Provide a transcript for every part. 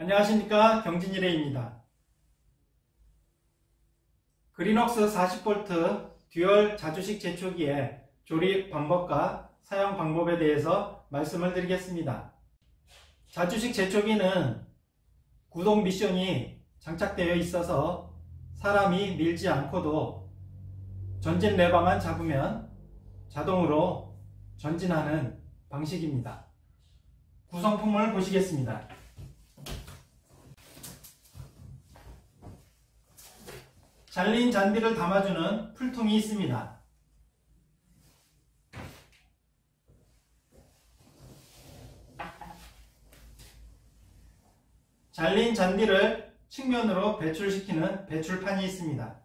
안녕하십니까, 경진일레입니다. 그린웍스 40V 듀얼 자주식 제초기의 조립 방법과 사용 방법에 대해서 말씀을 드리겠습니다. 자주식 제초기는 구동 미션이 장착되어 있어서 사람이 밀지 않고도 전진 레버만 잡으면 자동으로 전진하는 방식입니다. 구성품을 보시겠습니다. 잘린 잔디를 담아주는 풀통이 있습니다. 잘린 잔디를 측면으로 배출시키는 배출판이 있습니다.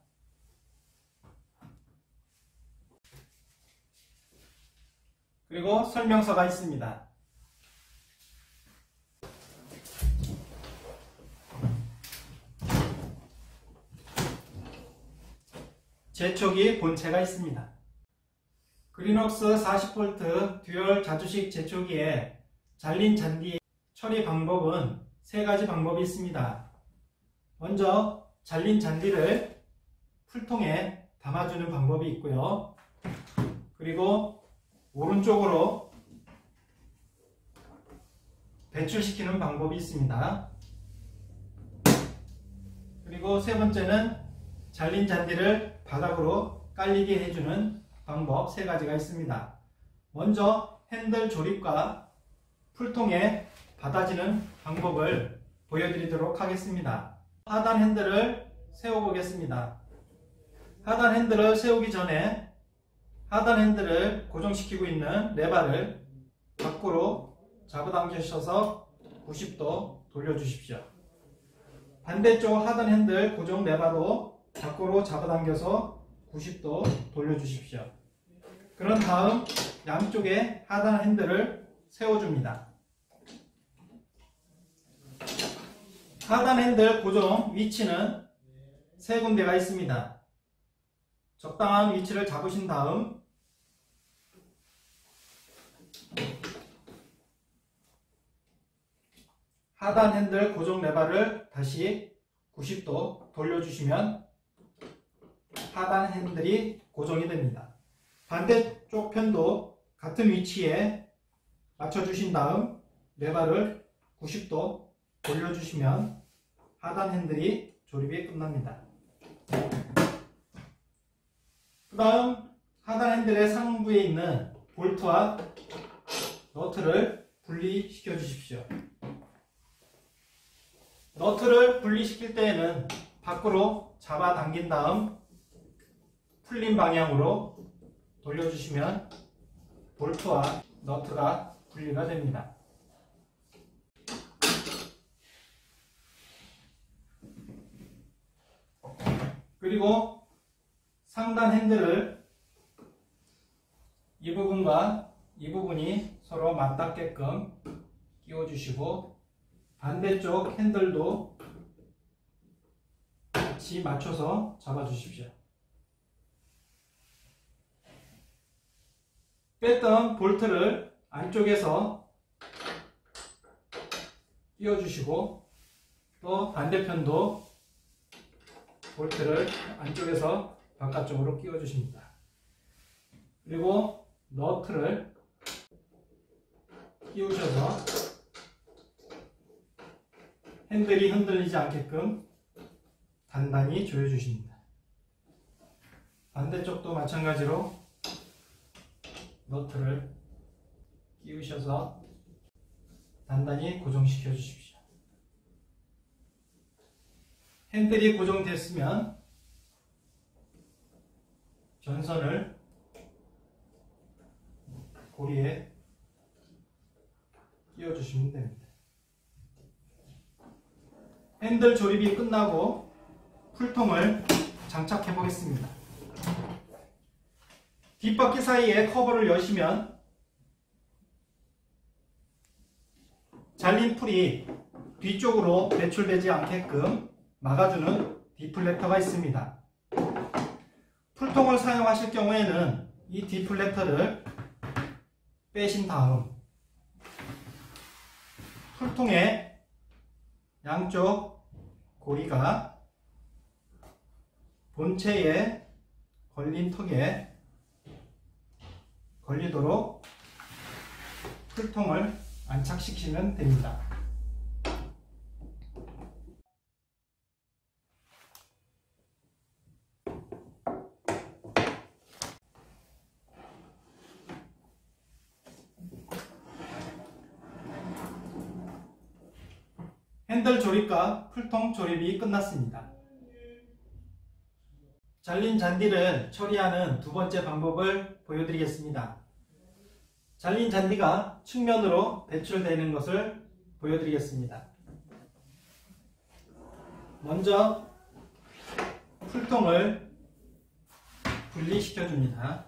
그리고 설명서가 있습니다. 제초기 본체가 있습니다. 그린웍스 40V 듀얼 자주식 제초기에 잘린 잔디 처리 방법은 3가지 방법이 있습니다. 먼저 잘린 잔디를 풀통에 담아주는 방법이 있고요. 그리고 오른쪽으로 배출시키는 방법이 있습니다. 그리고 세 번째는 잘린 잔디를 바닥으로 깔리게 해주는 방법 3가지가 있습니다. 먼저 핸들 조립과 풀통에 받아지는 방법을 보여드리도록 하겠습니다. 하단 핸들을 세워보겠습니다. 하단 핸들을 세우기 전에 하단 핸들을 고정시키고 있는 레바를 밖으로 잡아당기셔서 90도 돌려주십시오. 반대쪽 하단 핸들 고정 레바도 밖으로 잡아당겨서 90도 돌려주십시오. 그런 다음 양쪽에 하단 핸들을 세워줍니다. 하단 핸들 고정 위치는 3군데가 있습니다. 적당한 위치를 잡으신 다음 하단 핸들 고정 레바를 다시 90도 돌려주시면 하단 핸들이 고정이 됩니다. 반대쪽 편도 같은 위치에 맞춰주신 다음 레바를 90도 돌려주시면 하단 핸들이 조립이 끝납니다. 그 다음 하단 핸들의 상부에 있는 볼트와 너트를 분리시켜 주십시오. 너트를 분리시킬 때에는 밖으로 잡아당긴 다음 풀린 방향으로 돌려주시면 볼트와 너트가 분리가 됩니다. 그리고 상단 핸들을 이 부분과 이 부분이 서로 맞닿게끔 끼워주시고 반대쪽 핸들도 같이 맞춰서 잡아주십시오. 뺐던 볼트를 안쪽에서 끼워주시고 또 반대편도 볼트를 안쪽에서 바깥쪽으로 끼워주십니다. 그리고 너트를 끼우셔서 핸들이 흔들리지 않게끔 단단히 조여주십니다. 반대쪽도 마찬가지로 너트를 끼우셔서 단단히 고정시켜 주십시오. 핸들이 고정됐으면 전선을 고리에 끼워주시면 됩니다. 핸들 조립이 끝나고 풀통을 장착해 보겠습니다. 뒷바퀴 사이에 커버를 여시면 잘린 풀이 뒤쪽으로 배출되지 않게끔 막아주는 디플렉터가 있습니다. 풀통을 사용하실 경우에는 이 디플렉터를 빼신 다음 풀통에 양쪽 고리가 본체에 걸린 턱에 걸리도록 풀통을 안착시키면 됩니다. 핸들 조립과 풀통 조립이 끝났습니다. 잘린 잔디를 처리하는 두 번째 방법을 보여드리겠습니다. 잘린 잔디가 측면으로 배출되는 것을 보여드리겠습니다. 먼저 풀통을 분리시켜 줍니다.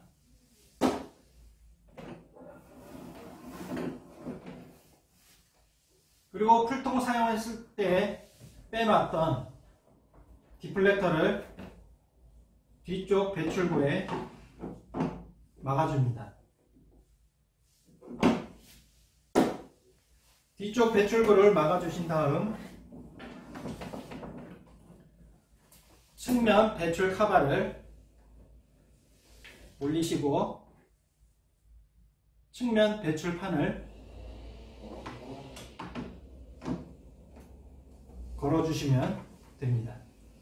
그리고 풀통 사용했을 때 빼놨던 디플렉터를 뒤쪽 배출구에 막아줍니다. 뒤쪽 배출구를 막아주신 다음 측면 배출 카바를 올리시고 측면 배출판을 걸어주시면 됩니다.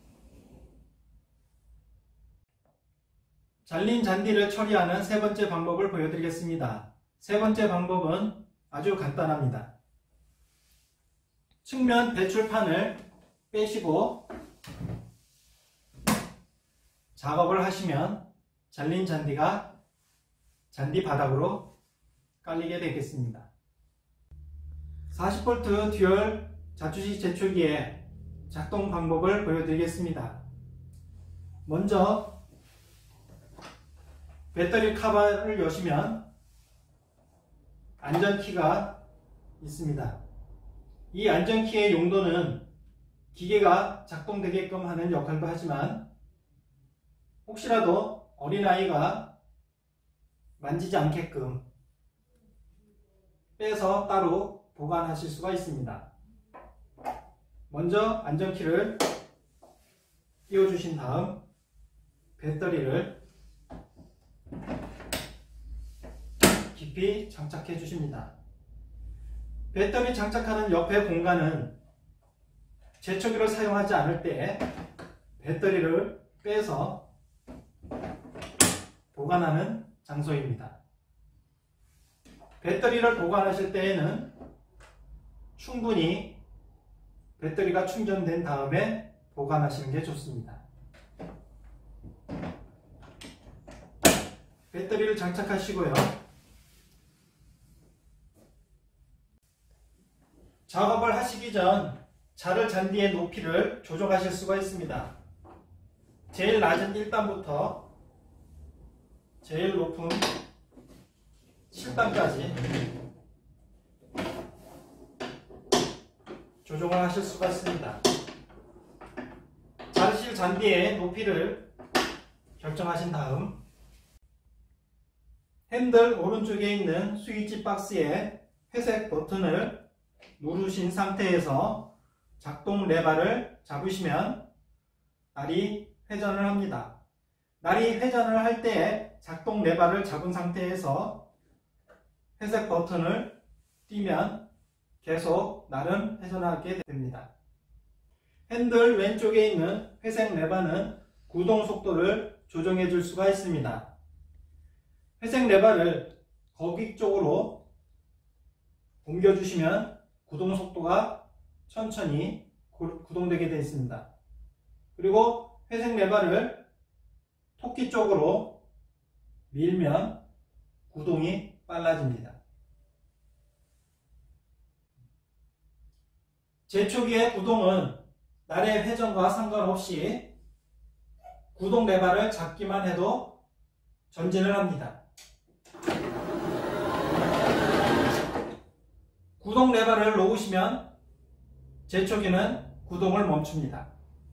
잘린 잔디를 처리하는 세 번째 방법을 보여드리겠습니다. 세 번째 방법은 아주 간단합니다. 측면 배출판을 빼시고 작업을 하시면 잘린 잔디가 잔디 바닥으로 깔리게 되겠습니다. 40V 듀얼 자주식 제초기의 작동 방법을 보여드리겠습니다. 먼저 배터리 카바를 여시면 안전키가 있습니다. 이 안전키의 용도는 기계가 작동되게끔 하는 역할도 하지만 혹시라도 어린아이가 만지지 않게끔 빼서 따로 보관하실 수가 있습니다. 먼저 안전키를 끼워주신 다음 배터리를 깊이 장착해 주십니다. 배터리 장착하는 옆에 공간은 제초기를 사용하지 않을 때 배터리를 빼서 보관하는 장소입니다. 배터리를 보관하실 때에는 충분히 배터리가 충전된 다음에 보관하시는 게 좋습니다. 배터리를 장착하시고요. 작업을 하시기 전 자를 잔디의 높이를 조정하실 수가 있습니다. 제일 낮은 1단부터 제일 높은 7단까지 조정을 하실 수가 있습니다. 자르실 잔디의 높이를 결정하신 다음 핸들 오른쪽에 있는 스위치 박스에 회색 버튼을 누르신 상태에서 작동 레버를 잡으시면 날이 회전을 합니다. 날이 회전을 할 때 작동 레버를 잡은 상태에서 회색 버튼을 띄면 계속 날은 회전하게 됩니다. 핸들 왼쪽에 있는 회색 레버는 구동 속도를 조정해 줄 수가 있습니다. 회색 레버를 거기 쪽으로 옮겨주시면 구동 속도가 천천히 구동되게 되어 있습니다. 그리고 회색 레버를 토끼 쪽으로 밀면 구동이 빨라집니다. 제초기의 구동은 날의 회전과 상관없이 구동 레버를 잡기만 해도 전진을 합니다. 구동 레버를 놓으시면 제초기는 구동을 멈춥니다.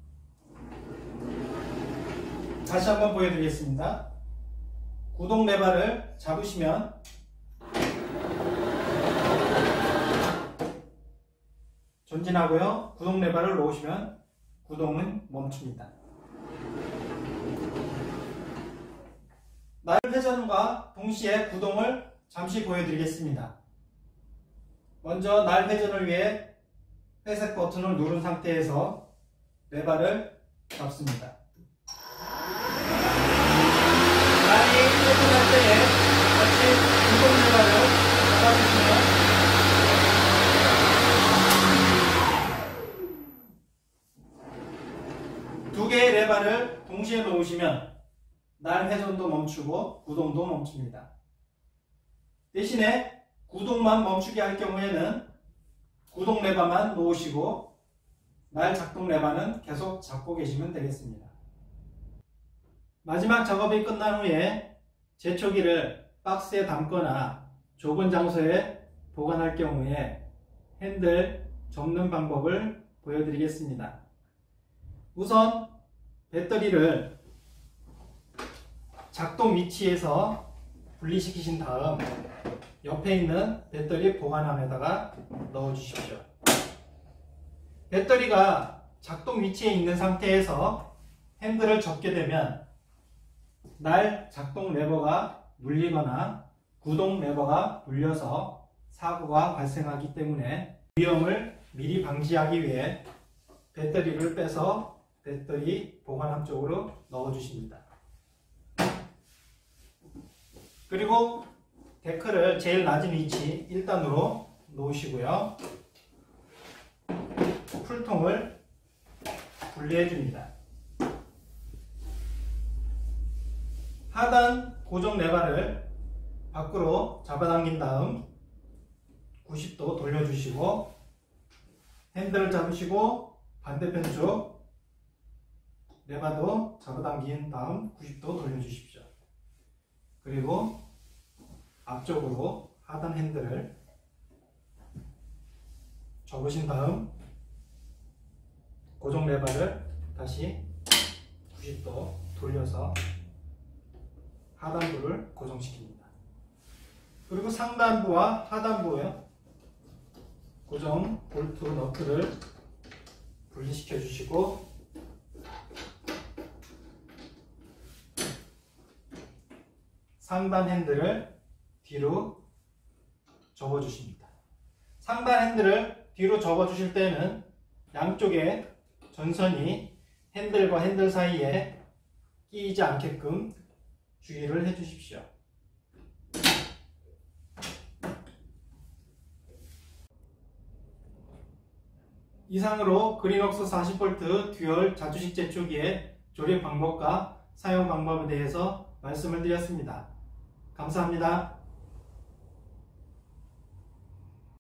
다시 한번 보여드리겠습니다. 구동 레버를 잡으시면 전진하고요. 구동 레버를 놓으시면 구동은 멈춥니다. 날 회전과 동시에 구동을 잠시 보여드리겠습니다. 먼저 날 회전을 위해 회색 버튼을 누른 상태에서 레버를 잡습니다. 날이 회전할 때에 같이 구동 레버를 잡아주시면 두 개의 레버를 동시에 놓으시면 날 회전도 멈추고 구동도 멈춥니다. 대신에 구동만 멈추게 할 경우에는 구동 레버만 놓으시고 날 작동 레버는 계속 잡고 계시면 되겠습니다. 마지막 작업이 끝난 후에 제초기를 박스에 담거나 좁은 장소에 보관할 경우에 핸들 접는 방법을 보여드리겠습니다. 우선 배터리를 작동 위치에서 분리시키신 다음 옆에 있는 배터리 보관함에다가 넣어 주십시오. 배터리가 작동 위치에 있는 상태에서 핸들을 접게 되면 날 작동 레버가 눌리거나 구동 레버가 눌려서 사고가 발생하기 때문에 위험을 미리 방지하기 위해 배터리를 빼서 배터리 보관함 쪽으로 넣어 주십니다. 그리고 데크를 제일 낮은 위치 1단으로 놓으시고요. 풀통을 분리해 줍니다. 하단 고정 레버를 밖으로 잡아당긴 다음 90도 돌려주시고 핸들을 잡으시고 반대편 쪽 레버도 잡아당긴 다음 90도 돌려주십시오. 그리고 앞쪽으로 하단 핸들을 접으신 다음 고정 레버를 다시 90도 돌려서 하단부를 고정시킵니다. 그리고 상단부와 하단부의 고정 볼트 너트를 분리시켜 주시고 상단 핸들을 뒤로 접어 주십니다. 상단 핸들을 뒤로 접어 주실 때는 양쪽에 전선이 핸들과 핸들 사이에 끼이지 않게끔 주의를 해 주십시오. 이상으로 그린웍스 40V 듀얼 자주식 제초기의 조립 방법과 사용 방법에 대해서 말씀을 드렸습니다. 감사합니다.